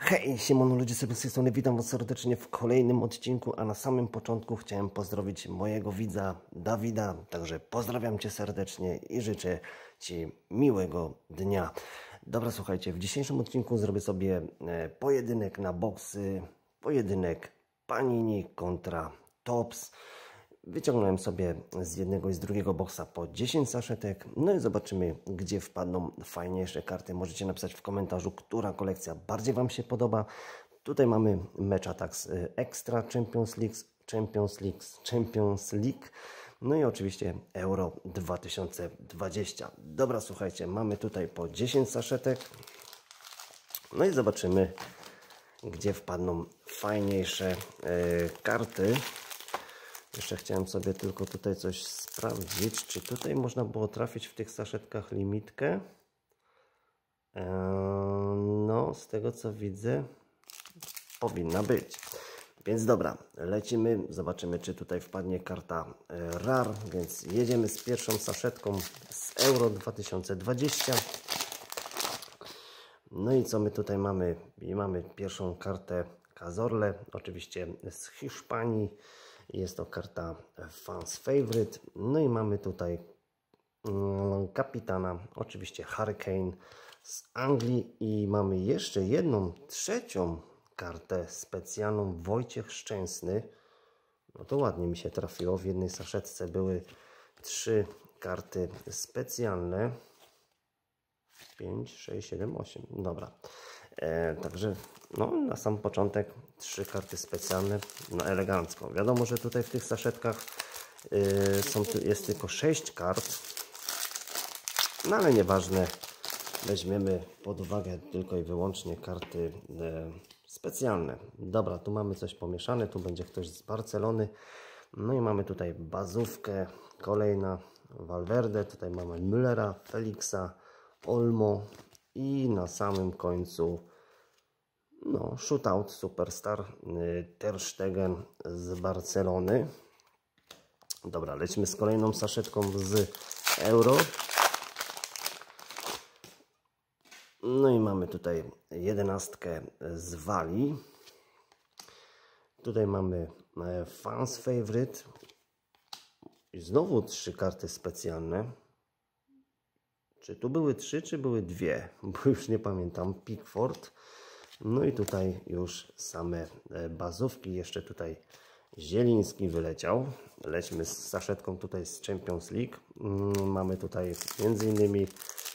Hej, siemano ludzie, sobie z tej strony witam Was serdecznie w kolejnym odcinku, a na samym początku chciałem pozdrowić mojego widza Dawida, także pozdrawiam Cię serdecznie i życzę Ci miłego dnia. Dobra, słuchajcie, w dzisiejszym odcinku zrobię sobie pojedynek na boksy, pojedynek Panini kontra Topps. Wyciągnąłem sobie z jednego i z drugiego boksa po 10 saszetek, no i zobaczymy, gdzie wpadną fajniejsze karty. Możecie napisać w komentarzu, która kolekcja bardziej Wam się podoba. Tutaj mamy Match Attax Extra Champions League, no i oczywiście Euro 2020. Dobra, słuchajcie, mamy tutaj po 10 saszetek, no i zobaczymy, gdzie wpadną fajniejsze karty. Jeszcze chciałem sobie tylko tutaj coś sprawdzić, czy tutaj można było trafić w tych saszetkach limitkę. No, z tego co widzę, powinna być. Więc dobra, lecimy, zobaczymy, czy tutaj wpadnie karta RAR. Więc jedziemy z pierwszą saszetką z Euro 2020. No i co my tutaj mamy? Mamy pierwszą kartę Cazorla, oczywiście z Hiszpanii. Jest to karta Fans Favorite. No i mamy tutaj kapitana, oczywiście Hurricane z Anglii. I mamy jeszcze jedną, trzecią kartę specjalną, Wojciech Szczęsny. No to ładnie mi się trafiło. W jednej saszetce były 3 karty specjalne. 5, 6, 7, 8. Dobra. Także no, na sam początek 3 karty specjalne, no elegancko. Wiadomo, że tutaj w tych saszetkach jest tylko 6 kart, no ale nieważne, weźmiemy pod uwagę tylko i wyłącznie karty specjalne. Dobra, tu mamy coś pomieszane, tu będzie ktoś z Barcelony, no i mamy tutaj bazówkę, kolejna Valverde, tutaj mamy Müllera, Felixa, Olmo i na samym końcu no, shootout superstar Ter Stegen z Barcelony. Dobra, lecimy z kolejną saszetką z Euro. No i mamy tutaj 11 z Walii. Tutaj mamy Fans Favorite. I znowu 3 karty specjalne. Czy tu były 3, czy były 2? Bo już nie pamiętam. Pickford. No i tutaj już same bazówki. Jeszcze tutaj Zieliński wyleciał. Lećmy z saszetką tutaj z Champions League. Mamy tutaj m.in.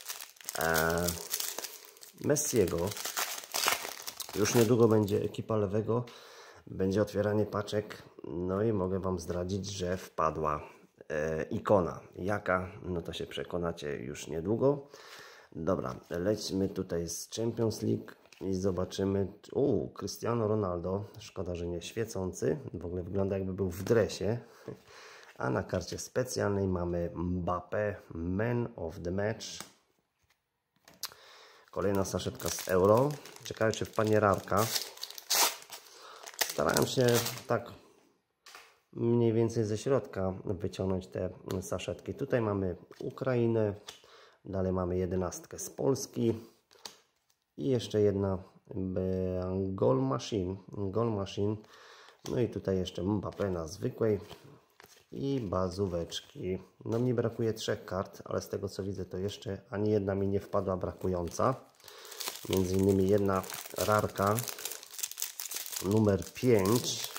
Messiego. Już niedługo będzie ekipa lewego. Będzie otwieranie paczek. No i mogę Wam zdradzić, że wpadła ikona. Jaka? No to się przekonacie już niedługo. Dobra, lećmy tutaj z Champions League i zobaczymy. Cristiano Ronaldo. Szkoda, że nie świecący. W ogóle wygląda, jakby był w dresie. A na karcie specjalnej mamy Mbappé, Man of the Match. Kolejna saszetka z Euro. Ciekawe, czy wpadnie rarka. Starałem się tak mniej więcej ze środka wyciągnąć te saszetki. Tutaj mamy Ukrainę, dalej mamy 11 z Polski i jeszcze jedna Goal Machine. No i tutaj jeszcze Mbappé na zwykłej i bazóweczki. No mi brakuje 3 kart, ale z tego co widzę, to jeszcze ani jedna mi nie wpadła brakująca. Między innymi jedna rarka numer 5.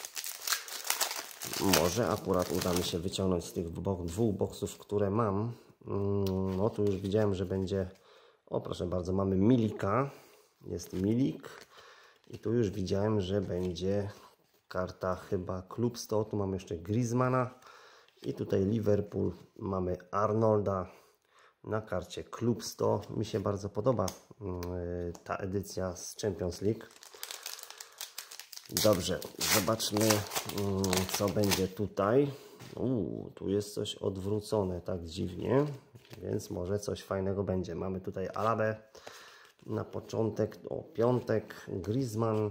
Może akurat uda mi się wyciągnąć z tych 2 boksów, które mam. No tu już widziałem, że będzie, o proszę bardzo, mamy Milika, jest Milik i tu już widziałem, że będzie karta chyba Klub 100, tu mamy jeszcze Griezmana i tutaj Liverpool, mamy Arnolda na karcie Klub 100. Mi się bardzo podoba ta edycja z Champions League. Dobrze, zobaczmy, co będzie tutaj. Tu jest coś odwrócone tak dziwnie, więc może coś fajnego będzie. Mamy tutaj Alabę na początek, piątek, Griezmann.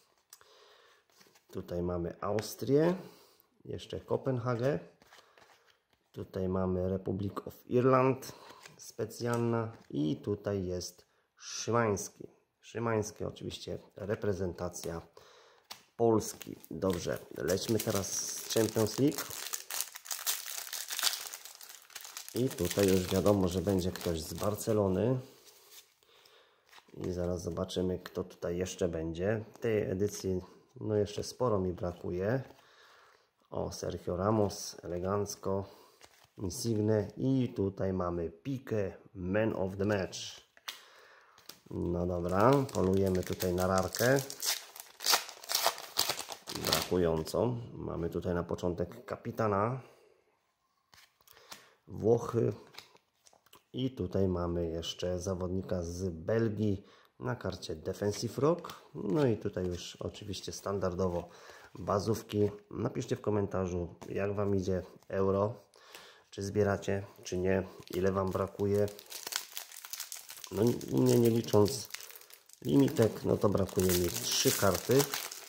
Tutaj mamy Austrię, jeszcze Kopenhagę. Tutaj mamy Republic of Ireland specjalna i tutaj jest Szymański. Szymańskie, oczywiście reprezentacja Polski. Dobrze, lećmy teraz z Champions League. I tutaj już wiadomo, że będzie ktoś z Barcelony. I zaraz zobaczymy, kto tutaj jeszcze będzie. Tej edycji no jeszcze sporo mi brakuje. O, Sergio Ramos, elegancko. Insigne i tutaj mamy Piqué, Man of the Match. No dobra, polujemy tutaj na rarkę. Brakującą. Mamy tutaj na początek kapitana. Włochy. I tutaj mamy jeszcze zawodnika z Belgii na karcie Defensive Rock. No i tutaj już oczywiście standardowo bazówki. Napiszcie w komentarzu, jak Wam idzie euro. Czy zbieracie, czy nie. Ile Wam brakuje. No u mnie nie licząc limitek, no to brakuje mi 3 karty.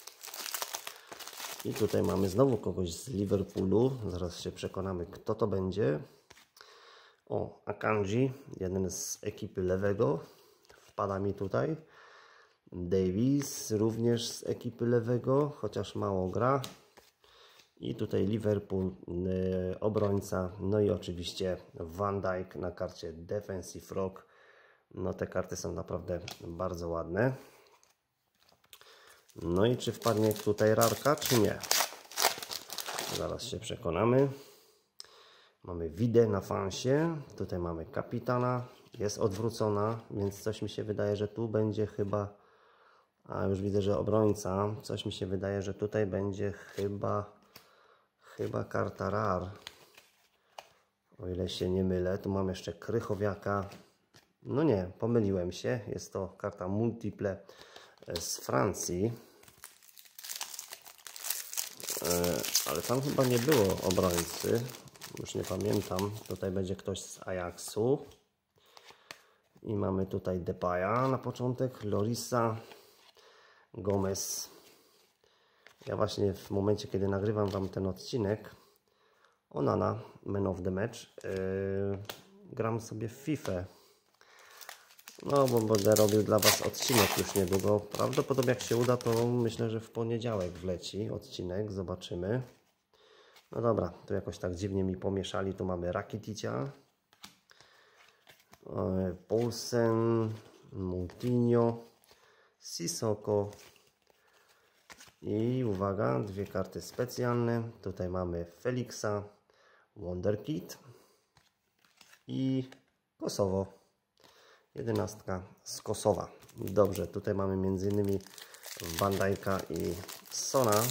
I tutaj mamy znowu kogoś z Liverpoolu. Zaraz się przekonamy, kto to będzie. O, Akanji, jeden z ekipy lewego, wpada mi tutaj. Davies, również z ekipy lewego, chociaż mało gra. I tutaj Liverpool, obrońca. No i oczywiście Van Dijk na karcie Defensive Rock. No te karty są naprawdę bardzo ładne. No i czy wpadnie tutaj rarka, czy nie? Zaraz się przekonamy. Mamy Widę na fansie. Tutaj mamy kapitana. Jest odwrócona, więc coś mi się wydaje, że tu będzie chyba... A już widzę, że obrońca. Coś mi się wydaje, że tutaj będzie chyba karta rar. O ile się nie mylę. Tu mam jeszcze Krychowiaka. No nie, pomyliłem się. Jest to karta multiple z Francji. Ale tam chyba nie było obrońcy. Już nie pamiętam. Tutaj będzie ktoś z Ajaxu. I mamy tutaj Depaya na początek. Lorisa. Gomez. Ja właśnie w momencie, kiedy nagrywam Wam ten odcinek, Onana, Man of the Match, gram sobie w FIFA. No, bo będę robił dla Was odcinek już niedługo. Prawdopodobnie jak się uda, to myślę, że w poniedziałek wleci odcinek. Zobaczymy. No dobra, tu jakoś tak dziwnie mi pomieszali. Tu mamy Rakiticia, Poulsen, Moutinho, Sissoko i uwaga, 2 karty specjalne. Tutaj mamy Felixa, Wonderkid i Kosowo. 11 z Kosowa. Dobrze, tutaj mamy m.in. Van Dijk'a i Sona.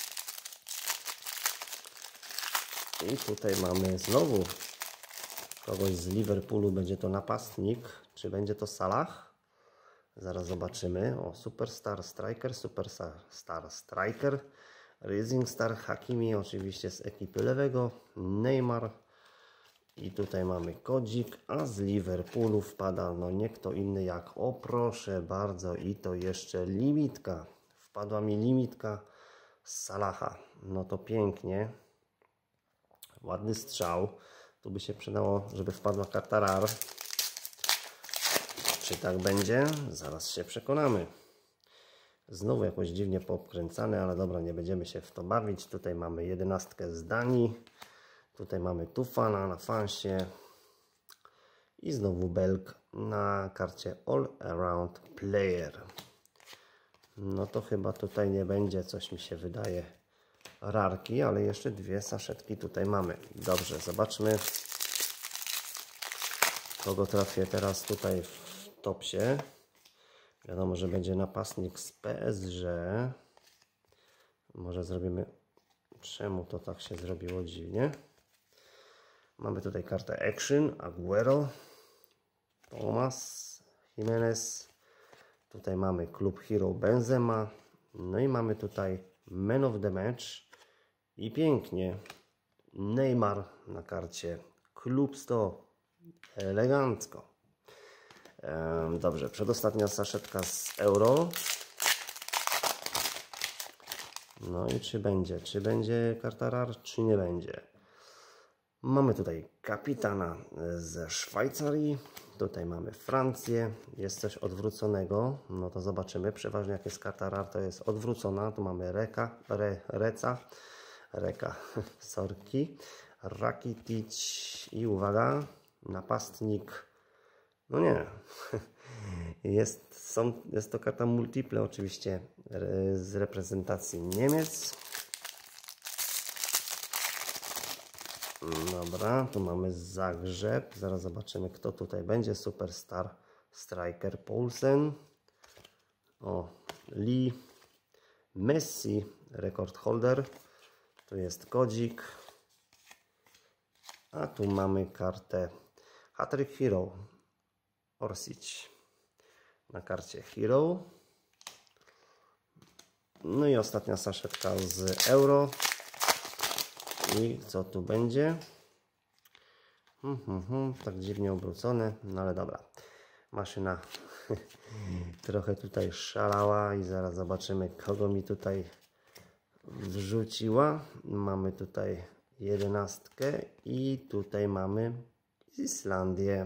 I tutaj mamy znowu kogoś z Liverpoolu. Będzie to napastnik. Czy będzie to Salah? Zaraz zobaczymy. O, Superstar Striker, Superstar Striker, Rising Star Hakimi, oczywiście z ekipy lewego, Neymar. I tutaj mamy kodzik, a z Liverpoolu wpada no nie kto inny jak, o proszę bardzo, i to jeszcze limitka. Wpadła mi limitka z Salaha. No to pięknie. Ładny strzał. Tu by się przydało, żeby wpadła karta rar. Czy tak będzie? Zaraz się przekonamy. Znowu jakoś dziwnie poobkręcane, ale dobra, nie będziemy się w to bawić. Tutaj mamy 11 z Danii. Tutaj mamy Tufana na fansie. I znowu Belg na karcie All Around Player. No to chyba tutaj nie będzie, coś mi się wydaje, rarki, ale jeszcze 2 saszetki tutaj mamy. Dobrze, zobaczmy, kogo trafię teraz tutaj w topsie. Wiadomo, że będzie napastnik z PSG. Może zrobimy... Czemu to tak się zrobiło dziwnie? Mamy tutaj kartę Action, Aguero, Thomas, Jimenez. Tutaj mamy Club Hero Benzema. No i mamy tutaj Man of the Match. I pięknie Neymar na karcie Club 100. Elegancko. Dobrze, przedostatnia saszetka z euro. No i czy będzie karta rar, czy nie będzie? Mamy tutaj kapitana ze Szwajcarii. Tutaj mamy Francję, jest coś odwróconego, no to zobaczymy. Przeważnie jak jest karta rar, to jest odwrócona. Tu mamy Reka, sorki, Rakitic i uwaga, napastnik. No nie, jest to karta multiple oczywiście z reprezentacji Niemiec. Dobra, tu mamy Zagrzeb. Zaraz zobaczymy, kto tutaj będzie. Superstar Striker Poulsen. O, Lee. Messi, rekord holder. Tu jest kodzik. A tu mamy kartę Hat-Trick Hero. Orsic. Na karcie Hero. No i ostatnia saszetka z Euro. I co tu będzie? Tak dziwnie obrócone, no ale dobra. Maszyna trochę tutaj szalała i zaraz zobaczymy, kogo mi tutaj wrzuciła. Mamy tutaj 11 i tutaj mamy Islandię.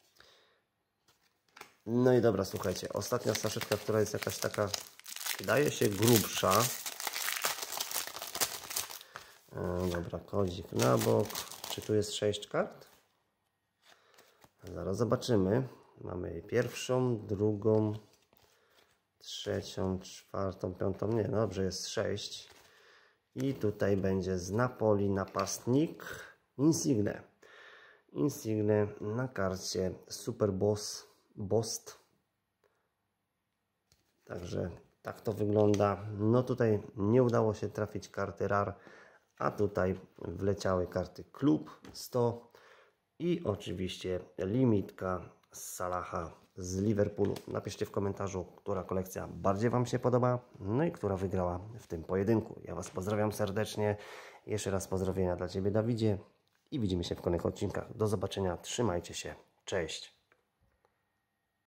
No i dobra, słuchajcie, ostatnia saszetka, która jest jakaś taka, wydaje się grubsza. Dobra, kodzik na bok. Czy tu jest 6 kart? Zaraz zobaczymy. Mamy pierwszą, drugą, trzecią, czwartą, piątą. Nie, dobrze, jest 6. I tutaj będzie z Napoli napastnik Insigne. Insigne na karcie Super Bost. Także tak to wygląda. No tutaj nie udało się trafić karty rar. A tutaj wleciały karty Klub 100 i oczywiście limitka z Salaha z Liverpoolu. Napiszcie w komentarzu, która kolekcja bardziej Wam się podoba, no i która wygrała w tym pojedynku. Ja Was pozdrawiam serdecznie. Jeszcze raz pozdrowienia dla Ciebie, Dawidzie, i widzimy się w kolejnych odcinkach. Do zobaczenia, trzymajcie się, cześć!